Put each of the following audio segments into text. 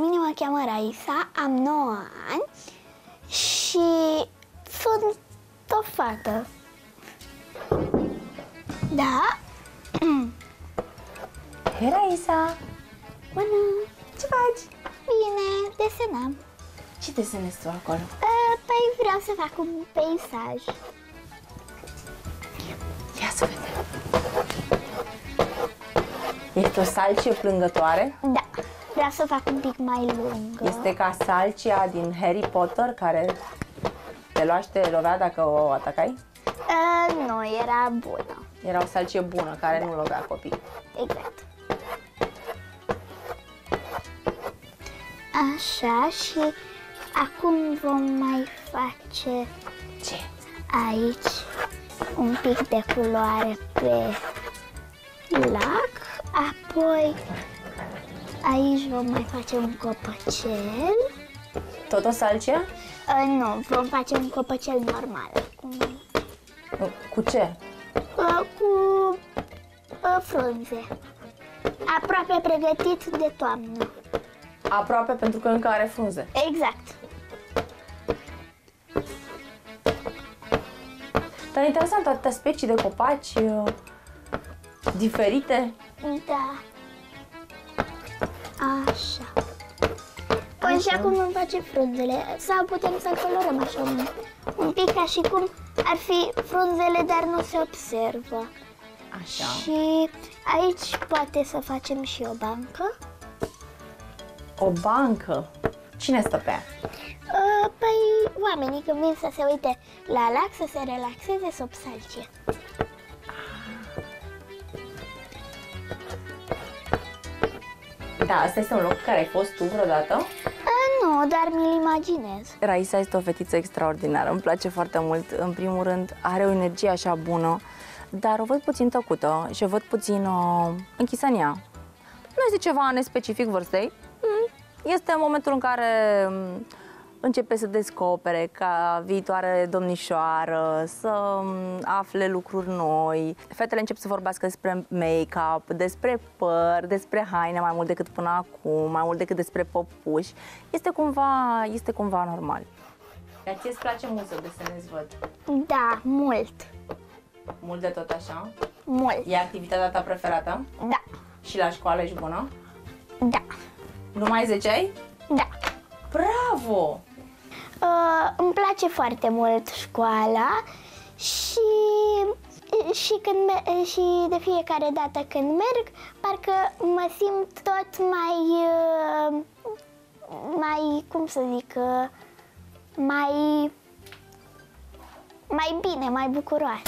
mine mă cheamă Raisa, am 9 ani și sunt o fată. Da? Hei, Raisa! Bună! Ce faci? Bine, desenam. Ce desenezi tu acolo? Păi vreau să fac un peisaj. Ia să vedem. Este o salcie plângătoare? Da, vreau să fac un pic mai lungă. Este ca salcia din Harry Potter care te lovea dacă o atacai? Nu, era bună. Era o salcie bună care nu lovea copii. Exact. Așa, și acum vom mai face Ce? aici un pic de culoare pe lac, apoi aici vom mai face un copăcel. Tot o salcie? Nu, vom face un copăcel normal. Cu ce? Cu frunze. Aproape pregătit de toamnă. Aproape, pentru că încă are frunze. Exact. Dar interesant, atâtea specii de copaci diferite. Da. Așa. Păi și acum vom face frunzele. Sau putem să colorăm așa un pic ca și cum ar fi frunzele, dar nu se observă. Așa. Și aici poate să facem și o bancă. O bancă. Cine stă pe ea? Păi oamenii când vin să se uite la lac, să se relaxeze sub salcie. Da, asta este un loc care ai fost tu vreodată? Nu, dar mi-l imaginez. Raisa este o fetiță extraordinară, îmi place foarte mult. În primul rând, are o energie așa bună, dar o văd puțin tăcută și o văd puțin închisă în ea. Nu este ceva nespecific vârstei. Este momentul în care începe să descopere ca viitoare domnișoară, să afle lucruri noi. Fetele încep să vorbească despre make-up, despre păr, despre haine mai mult decât până acum, mai mult decât despre păpuși. Este cumva normal. Dar ție îți place mult să desenezi, văd? Da, mult. Mult de tot așa? Mult. E activitatea ta preferată? Da. Și la școală ești bună? Da. Numai 10 ai? Da. Bravo! Îmi place foarte mult școala și de fiecare dată când merg, parcă mă simt tot mai cum să zic, mai bine, mai bucuroasă.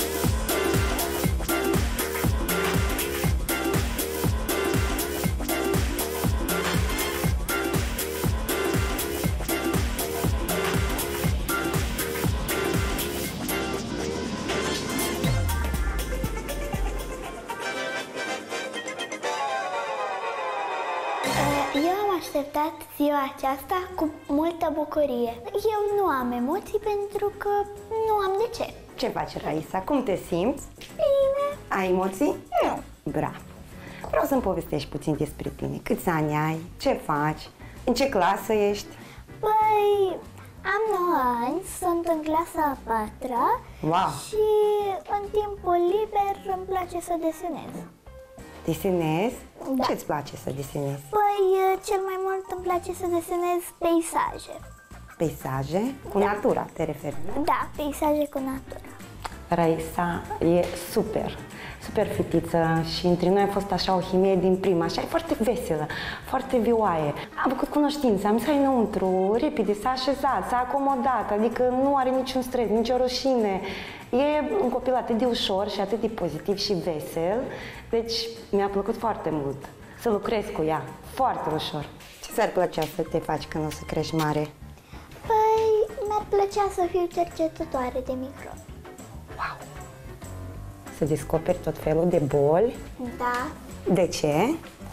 Eu am așteptat ziua aceasta cu multă bucurie. Eu nu am emoții pentru că nu am de ce. Ce faci, Raisa? Cum te simți? Bine. Ai emoții? Nu. Bravo! Vreau să-mi povestești puțin despre tine. Câți ani ai? Ce faci? În ce clasă ești? Păi, am 9 ani, sunt în clasa a 4-a. Wow! Și în timpul liber îmi place să desenez. Desenezi? Da. Ce-ți place să desenezi? Păi, cel mai mult îmi place să desenez peisaje. Peisaje? Cu natura, te referi? Da, peisaje cu natura. Raisa e super, super fetiță și între noi a fost așa o chimie din prima, așa e foarte veselă, foarte vioaie. Am făcut cunoștință, am zis hai înăuntru, repede, s-a așezat, s-a acomodat, adică nu are niciun stres, nicio rușine. E un copil atât de ușor și atât de pozitiv și vesel, deci mi-a plăcut foarte mult să lucrez cu ea, foarte ușor. Ce ți-ar plăcea să te faci când o să crești mare? Păi, mi-ar plăcea să fiu cercetătoare de microbi. Wow! Să descoperi tot felul de boli. Da. De ce?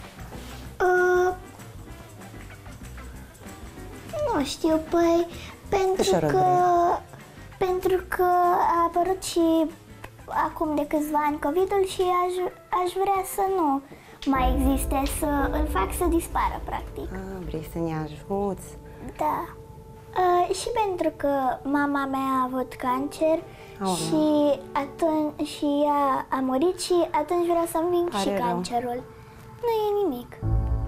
Nu știu, păi, pentru că a apărut și acum de câțiva ani COVID-ul și aș vrea să nu mai existe, să îl fac să dispară, practic. Vrei să ne ajuți? Da. Și pentru că mama mea a avut cancer și ea a murit și atunci vreau să înving și cancerul. Nu e nimic.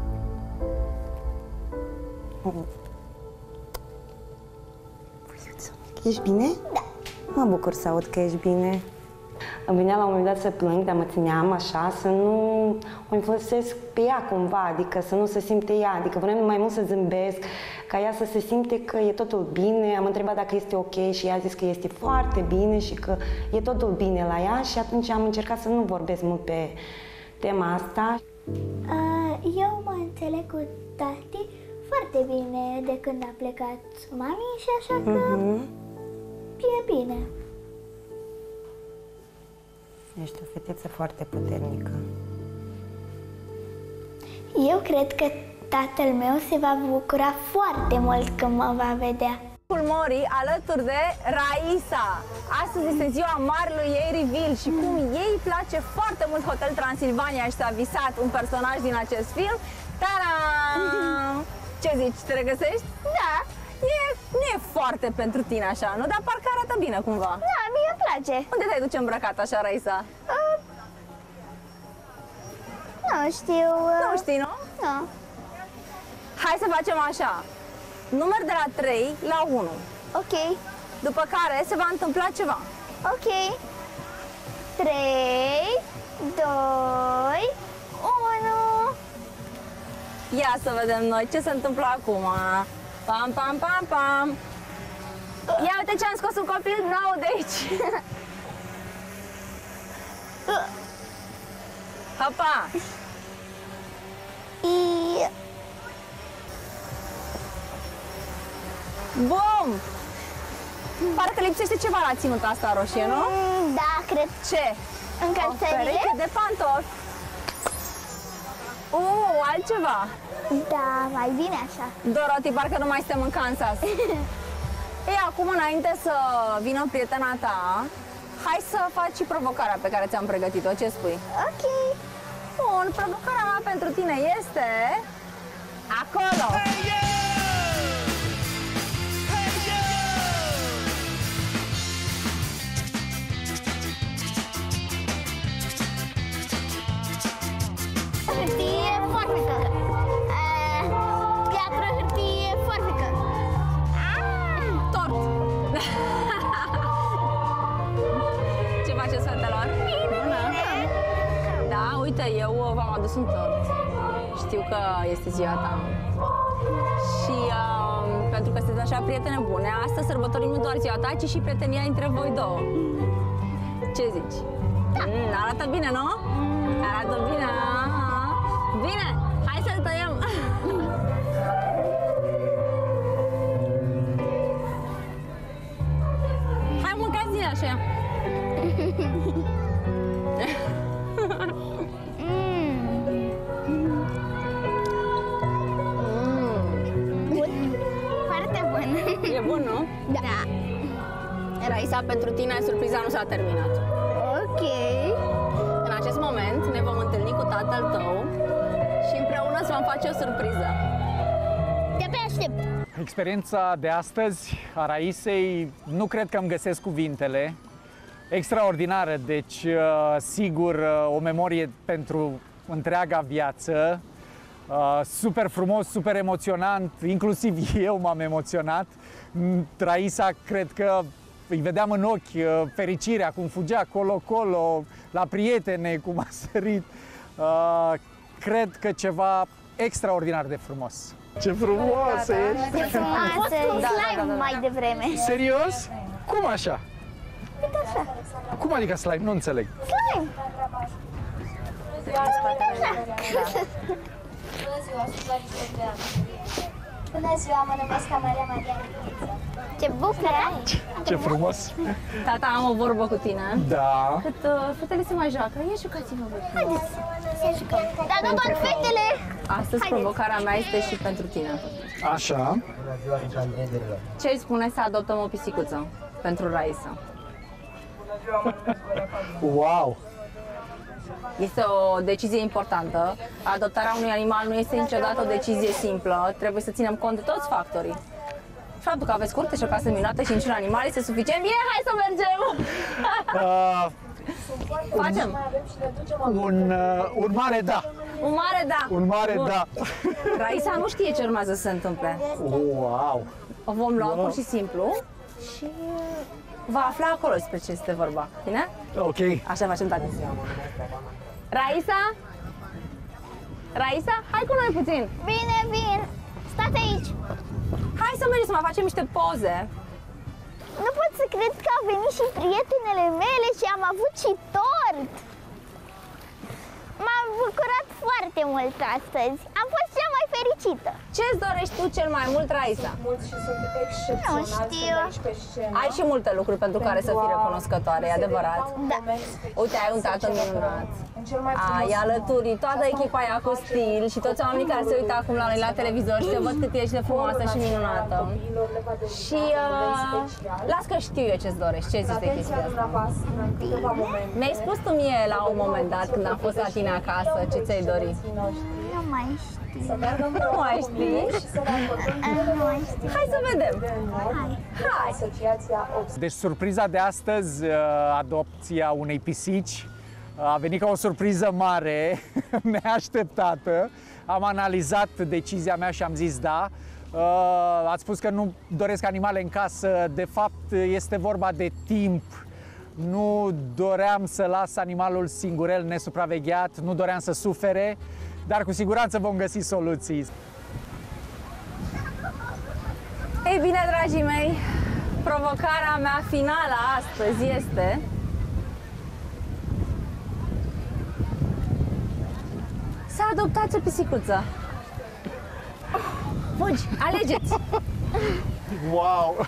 Ești bine? Da. Mă bucur să aud că ești bine. Îmi venea la un moment dat să plâng, dar mă țineam așa, să nu o influențez pe ea cumva, adică să nu se simte ea, adică vreau mai mult să zâmbesc, ca ea să se simte că e totul bine. Am întrebat dacă este ok și ea a zis că este foarte bine și că e totul bine la ea și atunci am încercat să nu vorbesc mult pe tema asta. Eu mă înțeleg cu tati foarte bine de când a plecat mami și așa că e bine. Ești o fetiță foarte puternică. Eu cred că tatăl meu se va bucura foarte mult când mă va vedea. Mori alături de Raisa. Astăzi este ziua marelui ei reveal și cum ei place foarte mult Hotel Transilvania și s-a visat un personaj din acest film. Ta-da! Ce zici, te regăsești? Da. Nu e foarte pentru tine așa, nu? Dar parcă arată bine cumva. Da, mie îmi place. Unde te-ai duce îmbrăcat așa, Raisa? Nu știu. Nu știi, nu? Nu. Hai să facem așa. Număr de la 3 la 1. Ok. După care se va întâmpla ceva. Ok. 3, 2, 1. Ia să vedem noi ce se întâmplă acum. Pam, pam, pam, pam. Ia uite ce am scos un copil nou de aici. Hopa! Bum! Parcă lipsește ceva la ținuta asta roșie, nu? Da, cred. Ce? Încălțările? O pereche de pantofi. Altceva. Da, mai bine așa. Dorothy, parcă nu mai suntem în Kansas. Ei, acum, înainte să vină prietena ta, hai să faci și provocarea pe care ți-am pregătit-o. Ce spui? Ok. Bun, provocarea mea pentru tine este acolo. Hârtie, foarfecă. Piatră, hârtie, foarfecă. Tort. Ce faceți, fetelor? Bună. Da, uite, eu v-am adus un tort. Știu că este ziua ta. Și pentru că sunteți așa prietene bune, astăzi sărbătorim nu doar ziua ta, ci și prietenia între voi două. Ce zici? Da. Arată bine, nu? Arată bine. Bine, hai să-l tăiem. Hai, mâncați-l așa. Foarte bun. E bun, nu? Da. Raisa, pentru tine surpriza nu s-a terminat. Ok. În acest moment ne vom întâlni cu tatăl tău și împreună îți vom face o surpriză. De-abia aștept. Experiența de astăzi a Raisei, nu cred că îmi găsesc cuvintele. Extraordinară, deci sigur o memorie pentru întreaga viață. Super frumos, super emoționant, inclusiv eu m-am emoționat. Raisa, cred că îi vedeam în ochi fericirea, cum fugea colo-colo, la prietene, cum a sărit. Cred că ceva extraordinar de frumos. Ce frumoasă ești! Ce frumoasă! Slime mai devreme. Serios? Cum așa? Uite așa. Cum adică slime? Nu înțeleg. Slime! Bună ziua, mă numesc Amalia Marian. Ce bucură ai! Ce frumos! Tata, am o vorbă cu tine. Da. Cât fetele se mai joacă, ia jucați-vă voi. Haideți să jucăm. Dar nu doar fetele! Astăzi provocarea mea este și pentru tine. Așa. Ce îi spune să adoptăm o pisicuță pentru Raisa? Wow! Este o decizie importantă. Adoptarea unui animal nu este niciodată o decizie simplă. Trebuie să ținem cont de toți factorii. Faptul că aveți curte și o casă minunată și niciun animal este suficient. Bine, hai să mergem! Facem! Un mare da! Un mare da! Un mare Bun. da! Raisa nu știe ce urmează să se întâmple. Wow! O vom lua pur și simplu și va afla acolo despre ce este vorba. Bine? Ok. Așa facem, tati. Raisa? Raisa? Hai cu noi puțin! Bine, bine. Stați aici. Hai să mergem să mai facem niște poze. Nu pot să cred că au venit și prietenele mele și am avut și tort. M-am bucurat foarte mult astăzi. Am fost cea mai fericită. Ce-ți dorești tu cel mai mult, Raisa? Nu știu. Ai și multe lucruri pentru care să fii recunoscătoare, e adevărat? Da. Uite, ai un tată minunat. Ai alături toată echipa aia cu stil și toți oamenii care se uită acum la noi la televizor și te văd cât ești de frumoasă și minunată. Și las că știu eu ce-ți dorești, ce zici de chestia asta? Mi-ai spus tu mie la un moment dat când am fost la tine acasă ce ți-ai dori. Nu mai știu. Nu mai știi? Nu mai știu. Hai să vedem! Hai! Deci surpriza de astăzi, adopția unei pisici, a venit ca o surpriză mare, neașteptată. Am analizat decizia mea și am zis da. Ați spus că nu doresc animale în casă, de fapt este vorba de timp. Nu doream să las animalul singurel, nesupravegheat, nu doream să sufere, dar cu siguranță vom găsi soluții. Ei bine, dragii mei, provocarea mea finală astăzi este să adoptați o pisicuță. Fugi, alegeți! Wow!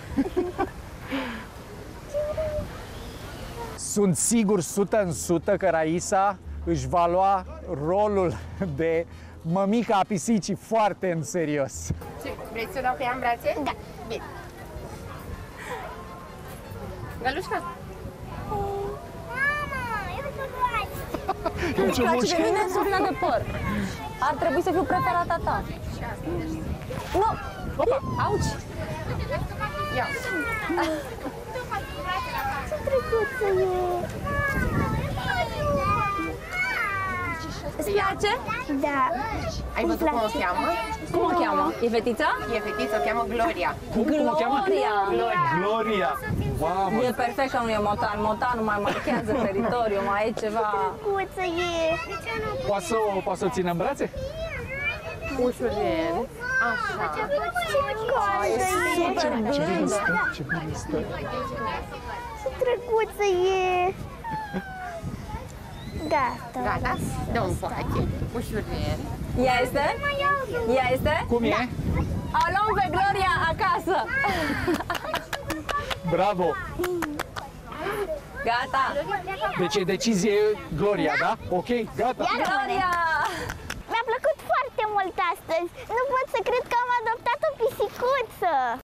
Sunt sigur 100% că Raisa își va lua rolul de mămica a pisicii foarte în serios. Vrei să o dau pe ea în brațe? Da. Bine. Gălușca? Mama, eu să faci. Îmi place de mine suflă de păr. Ar trebui să fiu preferata ta. Nu! Auci! Ia. Ce drăguță e. Îți place? Da. Ai văzut cum o cheamă? Cum o cheamă? E fetița? E fetiță, o cheamă Gloria. Cum o cheamă? Gloria! Gloria! Wow! E perfect că nu e motan. Motanul mai marchează teritoriul, mai e ceva... Drăguță e. Poate să o țin în brațe? Ușurel. Așa. Ce coadă e. Super blândă. Ce bine stă! Ce drăguță e. Gata. Gata? Dă un poate. Ușurel. Ea este? Ea este? Cum e? O luăm pe Gloria acasă! Bravo! Gata! Deci e decizie Gloria, da? Ok, gata! Gloria! Mi-a plăcut foarte mult astăzi. Nu pot să cred că am adoptat o pisicuță.